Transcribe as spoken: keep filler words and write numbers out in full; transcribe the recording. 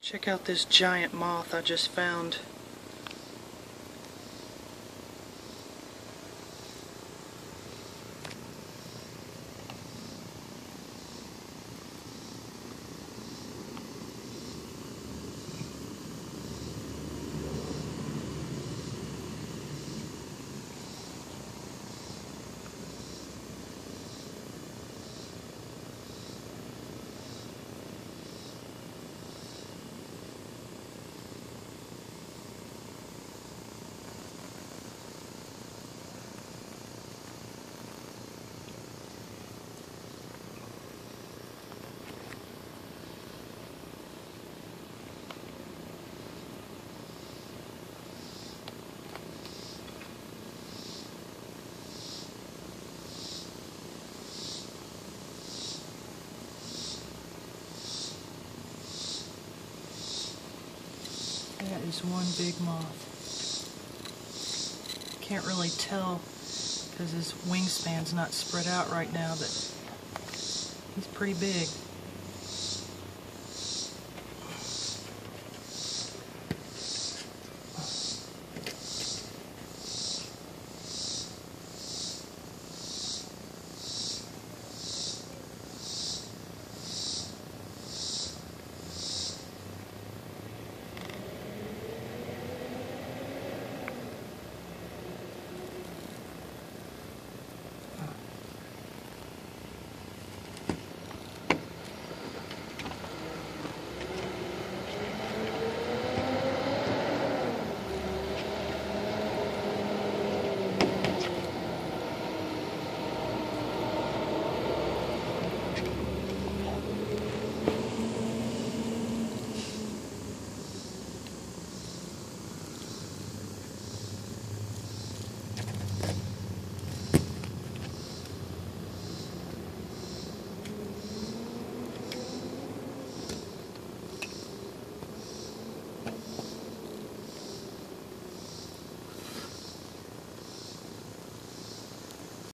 Check out this giant moth I just found. That is one big moth. Can't really tell because his wingspan's not spread out right now, but he's pretty big.